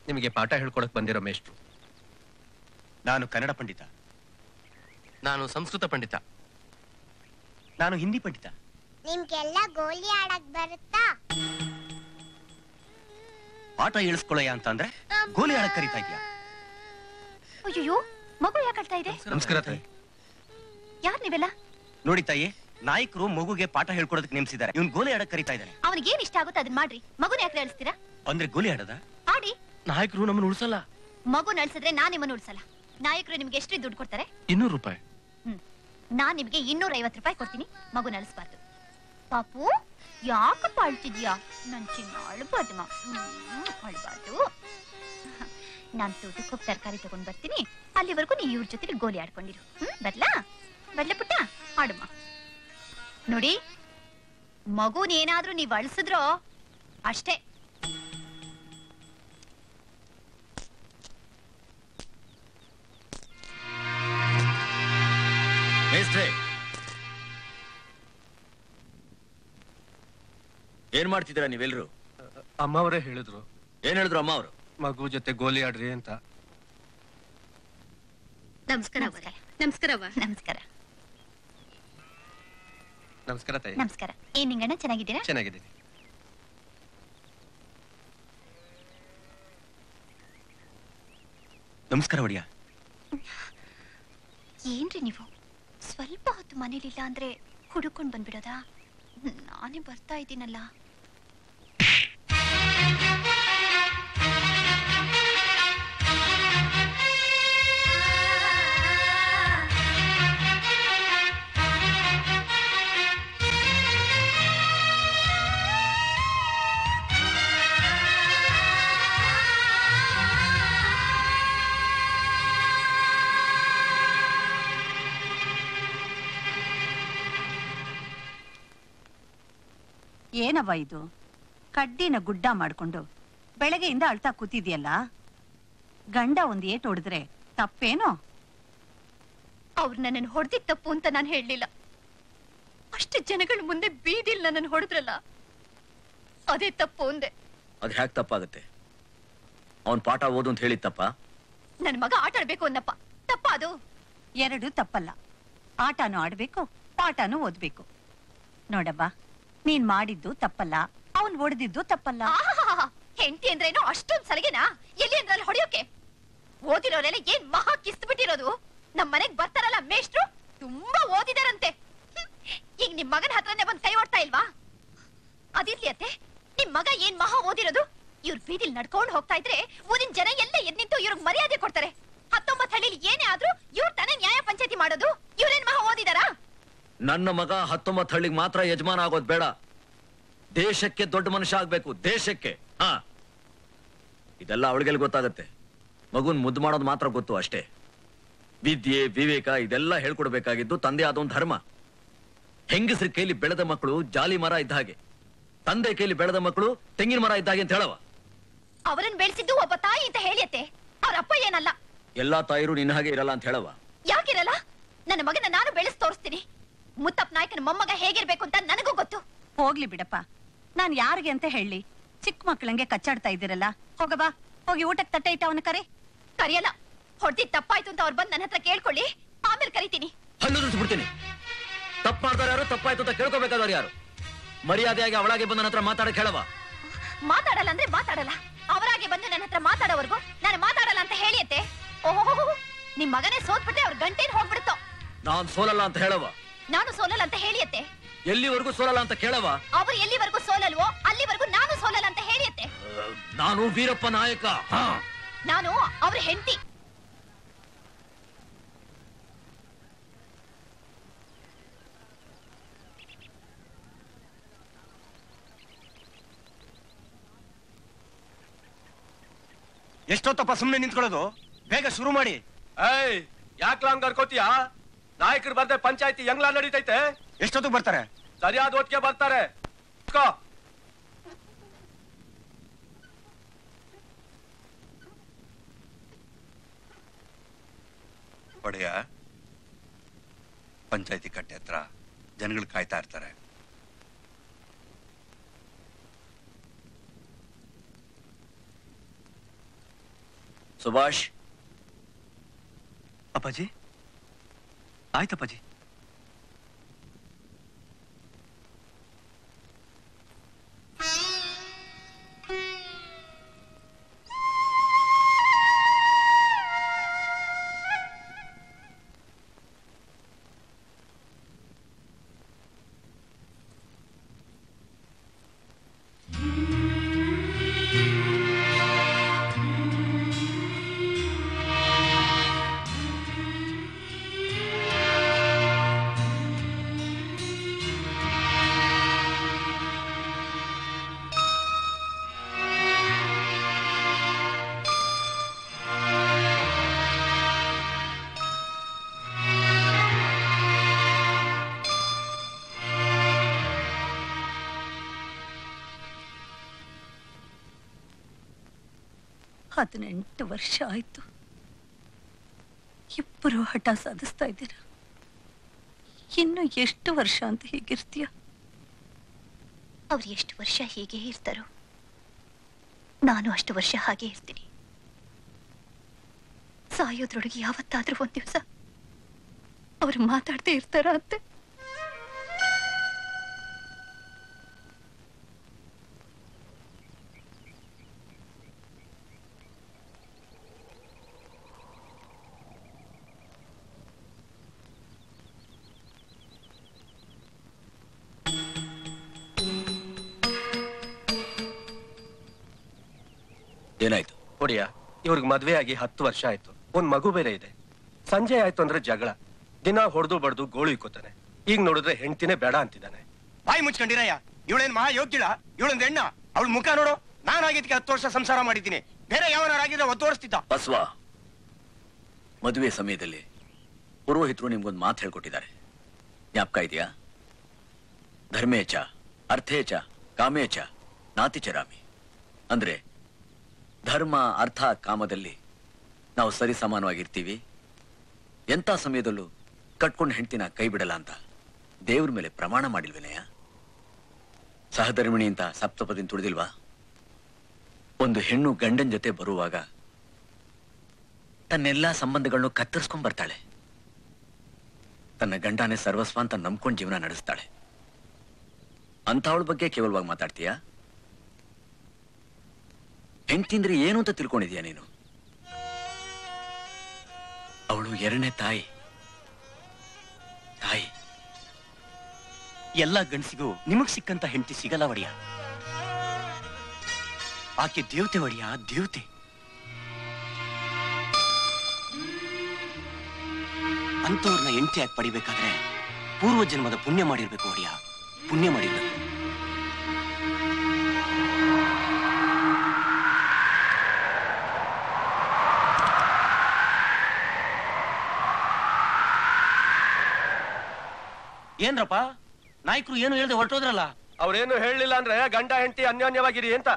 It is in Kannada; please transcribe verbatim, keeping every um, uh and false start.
ನಿಮಗೆ ಪಾಠ ಹೇಳ್ಕೊಡಕ್ ಬಂದಿರೋ ಮೇಷ್ಟ್ರು. ನಾನು ಕನ್ನಡ ಪಂಡಿತ. ನಾನು ಸಂಸ್ಕೃತ ಪಂಡಿತ. ನಾನು ಹಿಂದಿ ಪಂಡಿತ. ನಿಮ್ಗೆಲ್ಲ ಗೋಲಿ ಆಡಕ್ ಬರುತ್ತಾ? ಪಾಠ ಹೇಳಿಸ್ಕೊಳ್ಳಯ್ಯ ಅಂತ ಅಂದ್ರೆ ಗೋಲಿ ಆಡಕ್ ಕರೀತಾ ಇದೀಯಾ? ಅಯ್ಯೋ, ಮಗು ಯಾಕೆ ಅಳ್ತಾ ಇದೆ? ನಮಸ್ಕಾರ ತಾಯಿ. ಯಾರ್ ನೀವೆಲ್ಲ? ನೋಡಿ ತಾಯಿ, ನಾಯಕರು ಮಗುಗೆ ಪಾಠ ಹೇಳ್ಕೊಡೋದಕ್ಕೆ ನೇಮಿಸಿದ್ದಾರೆ. ಇವ್ನು ಗೋಲಿ ಆಡಕ್ ಕರೀತಾ ಇದ್ದಾನೆ. ಅವನಿಗೆ ಏನ್ ಇಷ್ಟ ಆಗುತ್ತೆ ಅದನ್ನ ಮಾಡ್ರಿ. ಮಗುನ ಯಾಕೆ ಅಳಿಸ್ತೀರಾ? ಅಂದ್ರೆ ಗೋಲಿ ಆಡದ? ಆಡಿ. ನಾಯಕರು ನಮ್ಮನ್ನು ಉಳಿಸಲ್ಲ. ಮಗು ನಳ್ಸಿದ್ರೆ ನಾನ್ ನಿಮ್ಮನ್ನು ಉಳಿಸಲ್ಲ. ನಾಯಕರು ನಿಮ್ಗೆ ಎಷ್ಟು ದುಡ್ಡು ಕೊಡ್ತಾರೆ? ಇನ್ನೂರು ರೂಪಾಯಿ. ಹ್ಮ್, ನಾನ್ ನಿಮ್ಗೆ ಇನ್ನೂರ ಐವತ್ತು ರೂಪಾಯಿ ಕೊಡ್ತೀನಿ. ಮಗು ನಳಿಸ್ಬಾರ್ದು. ಪಾಪು, ಯಾಕಪ್ಪ ಅಳ್ತಿದ್ಯಾ? ನನ್ ಚಿನ್ನ ಅಳ್ಬಾರ್ದಮ್ಮ. ಅಳ್ಬಾರ್ದು. ನಾನ್ ತೋಟಕ್ಕೆ ಹೋಗಿ ತರಕಾರಿ ತಗೊಂಡ್ ಬರ್ತೀನಿ. ಅಲ್ಲಿವರೆಗೂ ನೀ ಇವ್ರ ಜೊತೆ ಗೋಲಿ ಆಡ್ಕೊಂಡಿರು. ಹ್ಮ್, ಬರ್ಲಾ? ಬರ್ಲ ಪುಟ್ಟ? ಆಡುಮ್ಮ. ನೋಡಿ, ಮಗುನೇನಾದ್ರೂ ನೀವ್ ಅಳ್ಸಿದ್ರೋ ಅಷ್ಟೇ. ಏನ್ ಮಾಡ್ತಿದ್ದೀರಾ ನೀವೆಲ್ರು? ಅಮ್ಮ ಅವರೇ ಹೇಳಿದ್ರು. ಏನ್ ಹೇಳಿದ್ರು ಅಮ್ಮ ಅವರು? ಮಗು ಜೊತೆ ಗೋಲಿ ಆಡ್ರಿ ಅಂತ. ನಮಸ್ಕಾರ. ನಮಸ್ಕಾರ. ನಮಸ್ಕಾರ. ನಮಸ್ಕಾರ ತಾಯಿ. ನಮಸ್ಕಾರ. ಏನ್ ನಿಂಗಣ್ಣ, ಚೆನ್ನಾಗಿದ್ದೀರಾ? ಚೆನ್ನಾಗಿದ್ದೀನಿ. ನಮಸ್ಕಾರ ಒಡಿಯ. ಏನ್ರಿ ನೀವು ಸ್ವಲ್ಪ ಹೊತ್ತು ಮನೇಲಿಲ್ಲ ಅಂದ್ರೆ ಹುಡುಕೊಂಡ್ ಬಂದ್ಬಿಡೋದಾ? ನಾನೇ ಬರ್ತಾ ಇದ್ದೀನಲ್ಲ. ಏನವ್ವ ಇದು? ಕಡ್ಡಿನ ಗುಡ್ಡ ಮಾಡ್ಕೊಂಡು ಬೆಳಗ್ಗೆಯಿಂದ ಅಳ್ತಾ ಕೂತಿದ್ಯಲ್ಲ. ಗಂಡ ಒಂದ್ ಏಟ್ ಹೊಡೆದ್ರೆ ತಪ್ಪೇನೋ? ಅವ್ರು ನನ್ನನ್ನು ಹೊಡೆದಿದ್ ತಪ್ಪು ಅಂತ ನಾನು ಹೇಳಲಿಲ್ಲ. ಅಷ್ಟು ಜನಗಳ ಮುಂದೆ ಬೀದಿಲ್ ನನ್ನನ್ನು ಹೊಡೆದ್ರಲ್ಲ, ಅದೇ ತಪ್ಪು ಅಂದೆ. ಅದ್ ಹ್ಯಾಕ್ ತಪ್ಪಾಗುತ್ತೆ? ಅವನ್ ಪಾಠ ಓದು ಅಂತ ಹೇಳಿದ ತಪ್ಪ? ನನ್ ಮಗ ಆಟ ಆಡ್ಬೇಕು ಅನ್ನಪ್ಪ. ತಪ್ಪ ಅದು? ಎರಡು ತಪ್ಪಲ್ಲ. ಆಟನೂ ಆಡ್ಬೇಕು, ಪಾಠನೂ ಓದ್ಬೇಕು. ನೋಡವ್ವ, ನೀನ್ ಮಾಡಿದ್ದು ತಪ್ಪಲ್ಲ, ಅವನ್ ಹೊಡೆದಿದ್ದು ತಪ್ಪಲ್ಲ. ಹೆಂಡತಿ ಅಂದ್ರೇನೋ ಅಷ್ಟೊಂದ್ ಸಲಿಗೆನಾ? ಎಲ್ಲಿ ಅಂದ್ರಲ್ಲಿ ಹೊಡಿಯೋಕೆ? ಓದಿರೋರೆಲ್ಲ ಏನ್ ಮಹಾ ಕಿಸ್ತು ಬಿಟ್ಟಿರೋದು. ನಮ್ ಮನೆಗ್ ಬರ್ತಾರಲ್ಲ ಮೇಷ್ಟ್ರು, ತುಂಬಾ ಓದಿದಾರಂತೆ. ಈಗ ನಿಮ್ ಮಗನ ಹತ್ರನೇ ಬಂದ್ ಕೈ ಓಡ್ತಾ ಇಲ್ವಾ? ಅದಿರ್ಲಿ ಅತ್ತೆ, ನಿಮ್ ಮಗ ಏನ್ ಮಹಾ ಓದಿರೋದು? ಇವ್ರ ಬೀದಿಲ್ ನಡ್ಕೊಂಡು ಹೋಗ್ತಾ ಇದ್ರೆ ಊರಿನ ಜನ ಎಲ್ಲ ಎದ್ ನಿಂತು ಇವ್ರಿಗೆ ಮರ್ಯಾದೆ ಕೊಡ್ತಾರೆ. ಹತ್ತೊಂಬತ್ ಹಳ್ಳಿಲಿ ಏನೇ ಆದ್ರೂ ಇವ್ರ ತಾನೇ ನ್ಯಾಯ ಪಂಚಾಯತಿ ಮಾಡೋದು. ಇವ್ರೇನ್ ಮಹಾ ಓದಿದಾರಾ? ನನ್ನ ಮಗ ಹತ್ತೊಂಬತ್ತು ಹಳ್ಳಿಗೆ ಮಾತ್ರ ಯಜಮಾನ ಆಗೋದ್ ಬೇಡ, ದೇಶಕ್ಕೆ ದೊಡ್ಡ ಮನುಷ್ಯ ಆಗ್ಬೇಕು. ದೇಶಕ್ಕೆ. ಹಾ, ಇದೆಲ್ಲ ಅವಳಿಗೆಲ್ಲಿ ಗೊತ್ತಾಗತ್ತೆ? ಮಗುನ್ ಮುದ್ದು ಮಾಡೋದು ಮಾತ್ರ ಗೊತ್ತು ಅಷ್ಟೇ. ವಿದ್ಯೆ, ವಿವೇಕ ಇದೆಲ್ಲ ಹೇಳ್ಕೊಡ್ಬೇಕಾಗಿದ್ದು ತಂದೆ ಆದೊಂದು ಧರ್ಮ. ಹೆಂಗಸ್ರ ಕೈಲಿ ಬೆಳೆದ ಮಕ್ಕಳು ಜಾಲಿ ಮರ ಇದ್ದ ಹಾಗೆ, ತಂದೆ ಕೈಲಿ ಬೆಳೆದ ಮಕ್ಕಳು ತೆಂಗಿನ ಮರ ಇದ್ದ ಹಾಗೆ ಅಂತ ಹೇಳವ. ಅವರನ್ನ ಬೆಳೆಸಿದ್ದು ಒಬ್ಬ ತಾಯಿ ಅಂತ ಹೇಳಿಯತ್ತೆ. ಅವ್ರ ಅಪ್ಪ ಏನಲ್ಲ. ಎಲ್ಲಾ ತಾಯಿರು ನಿನ್ನ ಹಾಗೆ ಇರಲ್ಲ ಅಂತ ಹೇಳವ. ಯಾಕಿರಲ್ಲ? ನನ್ನ ಮಗನ ನಾನು ಬೆಳೆಸ್ ತೋರಿಸ್ತೀನಿ. ಮುತ್ತಪ್ಪ ನಾಯಕನ ಮೊಮ್ಮಗ ಹೇಗಿರ್ಬೇಕು ಅಂತ ನನಗೂ ಗೊತ್ತು. ಹೋಗ್ಲಿ ಬಿಡಪ್ಪ, ನಾನ್ ಯಾರಿಗೆ ಅಂತ ಹೇಳಿ? ಚಿಕ್ಕ ಮಕ್ಕಳಂಗೆ ಕಚ್ಚಾಡ್ತಾ ಇದ್ದೀರಲ್ಲ. ಹೋಗಬಾ, ಹೋಗಿ ಊಟಕ್ಕೆ ತಟ್ಟೆ ಇಟ್ಟ ಅವನ ಕರೆ. ಕರಿಯಲ್ಲ. ಹೊಡ್ದಿದ್ ತಪ್ಪಾಯ್ತು ಅಂತ ಅವ್ರು ಬಂದ್ ನನ್ನ ಹತ್ರ ಕೇಳ್ಕೊಳ್ಳಿ, ಆಮೇಲೆ ಕರಿತೀನಿ. ಹಲ್ಲು ಬಿಡ್ತೀನಿ. ತಪ್ಪು ಮಾಡ್ತಾರೆ ಯಾರು, ತಪ್ಪಾಯ್ತು ಅಂತ ಕೇಳ್ಕೋಬೇಕಾದವ್ರು ಯಾರು? ಮರ್ಯಾದೆಯಾಗಿ ಅವಳಾಗೆ ಬಂದ ನನ್ನ ಹತ್ರ ಮಾತಾಡಕ್ ಹೇಳವ. ಮಾತಾಡಲ್ಲ ಅಂದ್ರೆ ಮಾತಾಡಲ್ಲ. ಅವರಾಗೆ ಬಂದು ನನ್ನ ಹತ್ರ ಮಾತಾಡೋವರೆಗೂ ನಾನು ಮಾತಾಡಲ್ಲ ಅಂತ ಹೇಳಿಯತ್ತೆ. ಓಹೋ, ನಿಮ್ ಮಗನೇ ಸೋತ್ಬಿಟ್ರೆ ಅವ್ರ ಗಂಟೇನ್ ಹೋಗ್ಬಿಡುತ್ತೋ. ನಾನ್ ಸೋಲಲ್ಲ ಅಂತ ಹೇಳವ. ನಾನು ಸೋಲಲ್ಲ ಅಂತ ಹೇಳಿಯತ್ತೆ. ಎಲ್ಲಿವರೆಗೂ ಸೋಲಲ್ಲ ಅಂತ ಕೇಳವ. ಅವ್ರು ಎಲ್ಲಿವರೆಗೂ ಸೋಲಲ್ವೋ ಅಲ್ಲಿವರೆಗೂ ನಾನು ಸೋಲಲ್ಲ ಅಂತ ಹೇಳಿಯತ್ತೆ. ನಾನು ವೀರಪ್ಪ ನಾಯಕ. ನಾನು ಅವ್ರ ಹೆಂಡತಿ. ಎಷ್ಟೊತ್ತಪ್ಪ ಸುಮ್ನೆ ನಿಂತ್ಕೊಳ್ಳೋದು? ಬೇಗ ಶುರು ಮಾಡಿ. ಏಯ್, ಯಾಕೆ ಹಂಗ ಅನ್ಕೋತೀಯ? ನಾಯಕರು ಬರ್ದೆ ಪಂಚಾಯತಿ ಹೆಂಗ್ಲಾ ನಡೀತೈತೆ? ಎಷ್ಟೊತ್ತಿಗೆ ಬರ್ತಾರೆ? ಸರಿಯಾದ ಹೊತ್ತಿಗೆ ಬರ್ತಾರೆ. ಒಡೆಯ, ಪಂಚಾಯತಿ ಕಟ್ಟೆ ಹತ್ರ ಜನಗಳು ಕಾಯ್ತಾ ಇರ್ತಾರೆ. ಸುಭಾಷ್. ಅಪ್ಪಾಜಿ ಆಯ್ತಪ್ಪಾಜಿ. ಹದಿನೆಂಟು ವರ್ಷ ಆಯ್ತು. ಇಬ್ಬರು ಹಠ ಸಾಧಿಸ್ತಾ ಇದ್ದೀರ. ಇನ್ನು ಎಷ್ಟು ವರ್ಷ ಅಂತ ಹೀಗಿರ್ತೀಯ? ಅವ್ರು ಎಷ್ಟು ವರ್ಷ ಹೀಗೆ ಇರ್ತಾರೋ ನಾನು ಅಷ್ಟು ವರ್ಷ ಹಾಗೆ ಇರ್ತೀನಿ. ಸಾಯೋದ್ರೊಳಗೆ ಯಾವತ್ತಾದ್ರೂ ಒಂದ್ ದಿವಸ ಅವ್ರು ಮಾತಾಡ್ತಾ ಇರ್ತಾರ ಅಂತೆ. ಏನಾಯ್ತು? ಒಡಿಯ, ಇವ್ರಿಗೆ ಮದ್ವೆ ಆಗಿ ಹತ್ತು ವರ್ಷ ಆಯ್ತು. ಒಂದ್ ಮಗು ಬೇರೆ ಇದೆ. ಸಂಜೆ ಆಯ್ತು ಅಂದ್ರೆ ಜಗಳ, ದಿನ ಹೊಡೆದು ಬಡ್ದು ಗೋಳು ಇಕ್ಕೋತಾನೆ. ಈಗ ನೋಡಿದ್ರೆ ಹೆಂಡ್ತಿನೇ ಬೇಡ ಅಂತಿದ್ದಾನೆ. ಬಾಯಿ ಮುಚ್ಕೊಂಡಿರಯ್ಯ. ಇವಳೇನ್ ಮಹಾ ಯೋಗ್ಯಳ? ಇವಳೊಂದ್ ಹೆಣ್ಣ. ಅವಳ ಮುಖ ನೋಡು. ನಾನಾಗಿದ್ದಕ್ಕೆ ಹತ್ತು ವರ್ಷ ಸಂಸಾರ ಮಾಡಿದ್ದೀನಿ. ಬೇರೆ ಯಾವನಾಗಿದ್ರೆ ಒತ್ತು ವರ್ಷತಿದ್ದ. ಬಸವ, ಮದುವೆ ಸಮಯದಲ್ಲಿ ಪುರೋಹಿತರು ನಿಮ್ಗೊಂದು ಮಾತು ಹೇಳ್ಕೊಟ್ಟಿದ್ದಾರೆ, ಜ್ಞಾಪಕ ಇದೆಯಾ? ಧರ್ಮೇಚ ಅರ್ಥೇಚ ಕಾಮೇಚ ನಾತಿಚರಾಮಿ. ಅಂದ್ರೆ ಧರ್ಮ, ಅರ್ಥ, ಕಾಮದಲ್ಲಿ ನಾವು ಸರಿ ಸಮಾನವಾಗಿರ್ತೀವಿ, ಎಂಥ ಸಮಯದಲ್ಲೂ ಕಟ್ಕೊಂಡು ಹೆಂಡ್ತಿನ ಕೈ ಬಿಡಲ್ಲ ಅಂತ ದೇವ್ರ ಮೇಲೆ ಪ್ರಮಾಣ ಮಾಡಿಲ್ವೇನೆಯ? ಸಹಧರ್ಮಿಣಿ ಅಂತ ಸಪ್ತಪದಿನ ತುಳಿದಿಲ್ವಾ? ಒಂದು ಹೆಣ್ಣು ಗಂಡನ ಜೊತೆ ಬರುವಾಗ ತನ್ನೆಲ್ಲಾ ಸಂಬಂಧಗಳನ್ನು ಕತ್ತರಿಸ್ಕೊಂಡ್ ಬರ್ತಾಳೆ. ತನ್ನ ಗಂಡನೇ ಸರ್ವಸ್ವ ಅಂತ ನಂಬ್ಕೊಂಡು ಜೀವನ ನಡೆಸ್ತಾಳೆ. ಅಂಥವಳ ಬಗ್ಗೆ ಕೇವಲವಾಗಿ ಮಾತಾಡ್ತೀಯಾ? ಹೆಂಡ್ತಿಂದ್ರೆ ಏನು ಅಂತ ತಿಳ್ಕೊಂಡಿದ್ಯಾ ನೀನು? ಅವಳು ಎರಡನೇ ತಾಯಿ. ತಾಯಿ ಎಲ್ಲ ಗಂಡಸಿಗೂ ನಿಮಗ್ ಸಿಕ್ಕಂತ ಹೆಂಡತಿ ಸಿಗಲ್ಲ ಒಡಿಯ. ಆಕೆ ದೇವತೆ ಒಡಿಯ, ದೇವತೆ. ಅಂತವ್ರನ್ನ ಹೆಂಡತಿಯಾಗಿ ಪಡಿಬೇಕಾದ್ರೆ ಪೂರ್ವ ಜನ್ಮದ ಪುಣ್ಯ ಮಾಡಿರ್ಬೇಕು ಒಡಿಯ, ಪುಣ್ಯ ಮಾಡಿರ್ಬೇಕು. ಏನ್ರಪ್ಪ ನಾಯ್ಕರು ಏನು ಹೇಳ್ದೆ ಹೊರಟೋದ್ರಲ್ಲ? ಅವ್ರೇನು ಹೇಳಲಿಲ್ಲ ಅಂದ್ರೆ ಗಂಡ ಹೆಂಡತಿ ಅನ್ಯೋನ್ಯವಾಗಿರಿ ಅಂತ.